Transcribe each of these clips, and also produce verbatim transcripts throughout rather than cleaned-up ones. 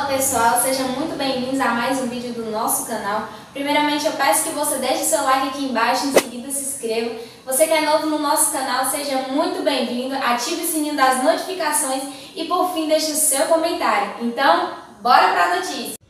pessoal, sejam muito bem-vindos a mais um vídeo do nosso canal. Primeiramente eu peço que você deixe seu like aqui embaixo, em seguida se inscreva. Você que é novo no nosso canal, seja muito bem-vindo, ative o sininho das notificações e por fim deixe o seu comentário. Então, bora para a notícia!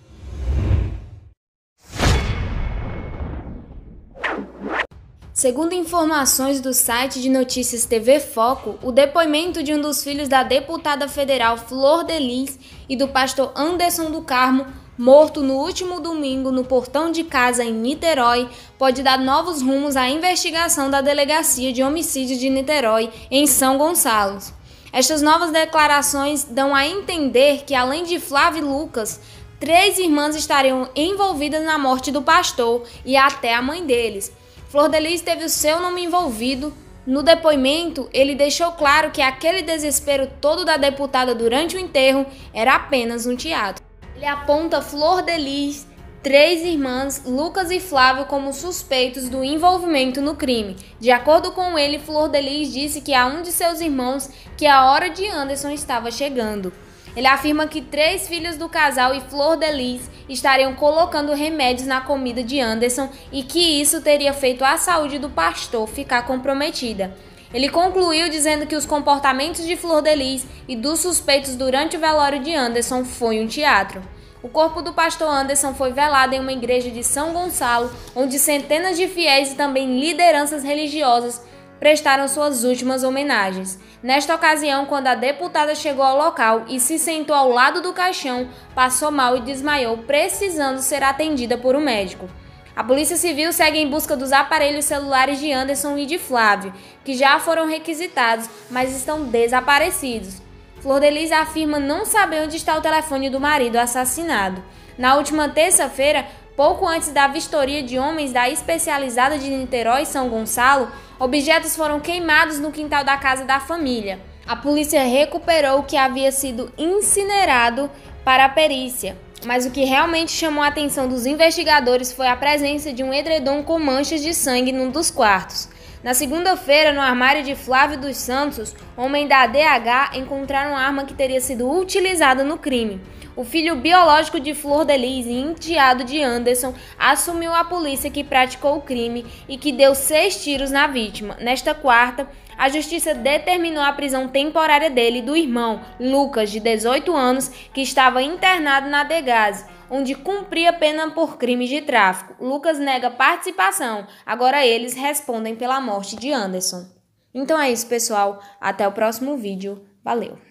Segundo informações do site de notícias T V Foco, o depoimento de um dos filhos da deputada federal Flor de Lis e do pastor Anderson do Carmo, morto no último domingo no portão de casa em Niterói, pode dar novos rumos à investigação da Delegacia de Homicídio de Niterói, em São Gonçalo. Estas novas declarações dão a entender que, além de Flávio e Lucas, três irmãs estariam envolvidas na morte do pastor e até a mãe deles. Flor de Lis teve o seu nome envolvido. No depoimento, ele deixou claro que aquele desespero todo da deputada durante o enterro era apenas um teatro. Ele aponta Flor de Lis, três irmãs, Lucas e Flávio, como suspeitos do envolvimento no crime. De acordo com ele, Flor de Lis disse que a um de seus irmãos que a hora de Anderson estava chegando. Ele afirma que três filhos do casal e Flor de Lis estariam colocando remédios na comida de Anderson e que isso teria feito a saúde do pastor ficar comprometida. Ele concluiu dizendo que os comportamentos de Flor de Lis e dos suspeitos durante o velório de Anderson foi um teatro. O corpo do pastor Anderson foi velado em uma igreja de São Gonçalo, onde centenas de fiéis e também lideranças religiosas prestaram suas últimas homenagens. Nesta ocasião, quando a deputada chegou ao local e se sentou ao lado do caixão, passou mal e desmaiou, precisando ser atendida por um médico. A Polícia Civil segue em busca dos aparelhos celulares de Anderson e de Flávio, que já foram requisitados, mas estão desaparecidos. Flor de Lis afirma não saber onde está o telefone do marido assassinado. Na última terça-feira, pouco antes da vistoria de homens da especializada de Niterói e São Gonçalo, objetos foram queimados no quintal da casa da família. A polícia recuperou o que havia sido incinerado para a perícia, mas o que realmente chamou a atenção dos investigadores foi a presença de um edredom com manchas de sangue num dos quartos. Na segunda-feira, no armário de Flávio dos Santos, homem da A D H, encontraram uma arma que teria sido utilizada no crime. O filho biológico de Flor de Lis e enteado de Anderson assumiu a polícia que praticou o crime e que deu seis tiros na vítima. Nesta quarta, a justiça determinou a prisão temporária dele e do irmão, Lucas, de dezoito anos, que estava internado na Degase, onde cumpria pena por crimes de tráfico. Lucas nega participação. Agora eles respondem pela morte de Anderson. Então é isso, pessoal. Até o próximo vídeo. Valeu!